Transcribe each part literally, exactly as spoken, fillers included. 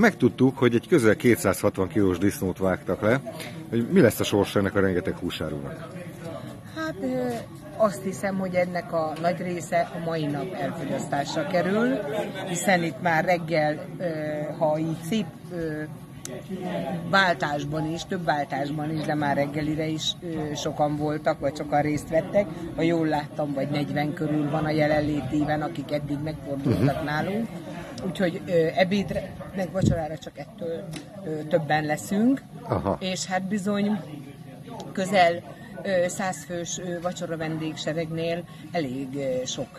Megtudtuk, hogy egy közel kétszázhatvan kilós disznót vágtak le. Hogy mi lesz a sorsa ennek a rengeteg húsárunak? Hát azt hiszem, hogy ennek a nagy része a mai nap elfogyasztásra kerül, hiszen itt már reggel, ha így szép váltásban is, több váltásban is, de már reggelire is sokan voltak, vagy sokan részt vettek. Ha jól láttam, vagy negyven körül van a jelenlétében, akik eddig megfordultak uh-huh. nálunk. Úgyhogy ebédre, meg vacsorára csak ettől többen leszünk. Aha. És hát bizony közel százfős vacsora vendégseregnél elég sok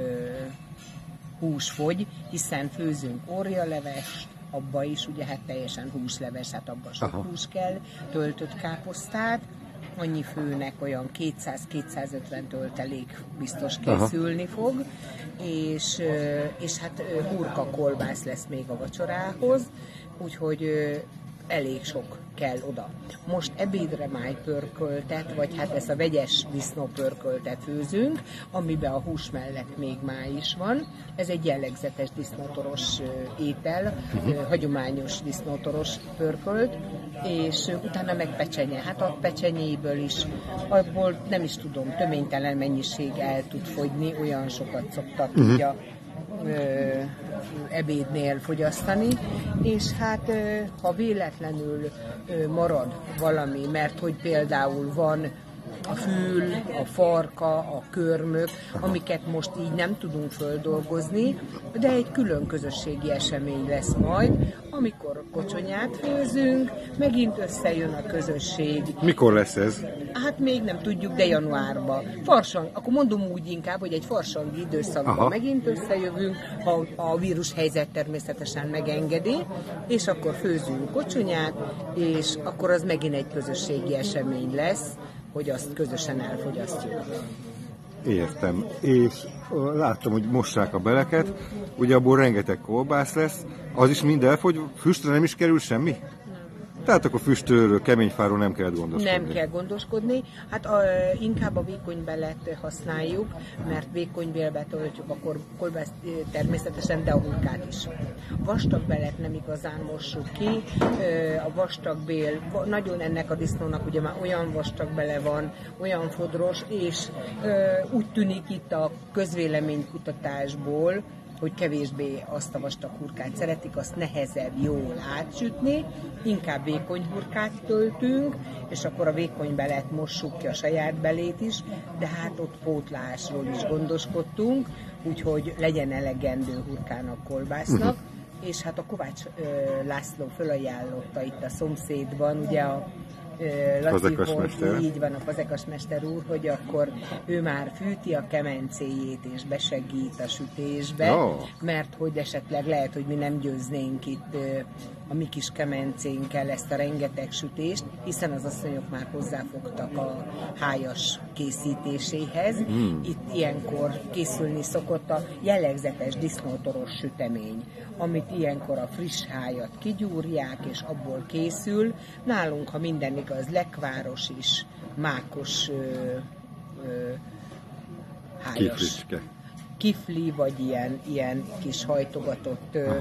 hús fogy, hiszen főzünk órialevest, abba is ugye hát teljesen húsleves, hát abban sok Aha. hús kell, töltött káposztát, annyi főnek olyan kétszáz-kétszázötven töltelék biztos készülni Aha. fog, és, és hát hurka kolbász lesz még a vacsorához, úgyhogy elég sok kell oda. Most ebédre májpörköltet, vagy hát ezt a vegyes disznópörköltet főzünk, amiben a hús mellett még máj is van. Ez egy jellegzetes disznótoros étel, uh-huh. hagyományos disznótoros pörkölt, és utána meg pecsenye. Hát a pecsenyéből is, abból nem is tudom, töménytelen mennyiség el tud fogyni, olyan sokat szoktak uh-huh. így a Ö, ebédnél fogyasztani, és hát ö, ha véletlenül ö, marad valami, mert hogy például van a fül, a farka, a körmök, amiket most így nem tudunk földolgozni, de egy külön közösségi esemény lesz majd, amikor kocsonyát főzünk, megint összejön a közösség. Mikor lesz ez? Hát még nem tudjuk, de januárban. Farsang, akkor mondom úgy inkább, hogy egy farsangi időszakban Aha. megint összejövünk, ha a vírushelyzet természetesen megengedi, és akkor főzünk kocsonyát, és akkor az megint egy közösségi esemény lesz, hogy azt közösen elfogyasztjuk. Értem. És láttam, hogy mossák a beleket, ugye abból rengeteg kolbász lesz, az is mind elfogy, füstre nem is kerül semmi? Tehát akkor füstről, keményfáról nem kell gondoskodni. Nem kell gondoskodni, hát a, inkább a vékony belet használjuk, mert vékony bélbe töltjük a kolbászt természetesen, de a hurkát is. A vastag belet nem igazán mossuk ki, a vastag bél, nagyon ennek a disznónak ugye már olyan vastag bele van, olyan fodros, és úgy tűnik itt a közvéleménykutatásból, hogy kevésbé azt a vastag hurkát szeretik, azt nehezebb jól átsütni, inkább vékony hurkát töltünk, és akkor a vékony belet mossuk ki a saját belét is, de hát ott pótlásról is gondoskodtunk, úgyhogy legyen elegendő hurkának, kolbásznak, uh-huh. és hát a Kovács ö, László fölajánlotta itt a szomszédban, ugye a Laciból, így van a fazekasmester úr, hogy akkor ő már fűti a kemencéjét és besegít a sütésbe, oh. mert hogy esetleg lehet, hogy mi nem győznénk itt a mi kis kemencénkkel ezt a rengeteg sütést, hiszen az asszonyok már hozzáfogtak a hájas készítéséhez. Mm. Itt ilyenkor készülni szokott a jellegzetes disznótoros sütemény, amit ilyenkor a friss hájat kigyúrják, és abból készül. Nálunk, ha minden igaz, lekváros is, mákos ö, ö, hájas. Kiflicske. Kifli, vagy ilyen, ilyen kis hajtogatott ö,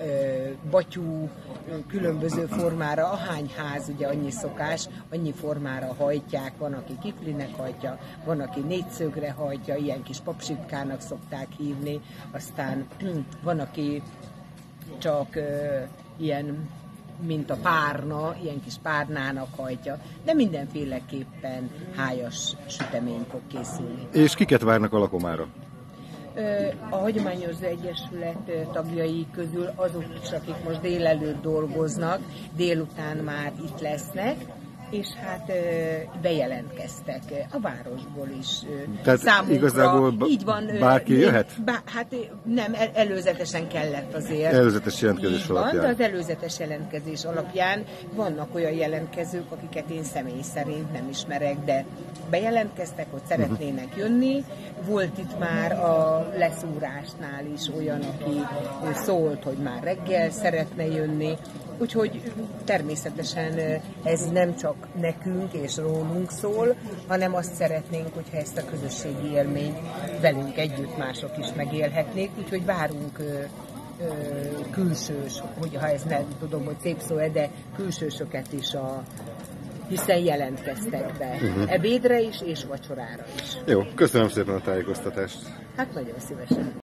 batyú, különböző formára, ahány ház, ugye annyi szokás, annyi formára hajtják, van, aki kiflinek hajtja, van, aki négyszögre hajtja, ilyen kis papsipkának szokták hívni, aztán van, aki csak uh, ilyen, mint a párna, ilyen kis párnának hajtja, de mindenféleképpen hájas sütemény fog készülni. És kiket várnak a lakomára? A Hagyományőrző Egyesület tagjai közül azok is, akik most délelőtt dolgoznak, délután már itt lesznek, és hát bejelentkeztek a városból is. Tehát számunkra, igazából így van, bárki én, jöhet? Bá, hát nem, el, előzetesen kellett azért. Előzetes jelentkezés így alapján. Van, de az előzetes jelentkezés alapján vannak olyan jelentkezők, akiket én személy szerint nem ismerek, de bejelentkeztek, hogy szeretnének jönni. Volt itt már a leszúrásnál is olyan, aki szólt, hogy már reggel szeretne jönni. Úgyhogy természetesen ez nem csak nekünk és rólunk szól, hanem azt szeretnénk, hogyha ezt a közösségi élményt velünk együtt mások is megélhetnék. Úgyhogy várunk ö, külsős, hogyha ez nem tudom, hogy szép szó, de külsősöket is a hiszen jelentkeztek be. Uh-huh. Ebédre is és vacsorára is. Jó, köszönöm szépen a tájékoztatást. Hát nagyon szívesen.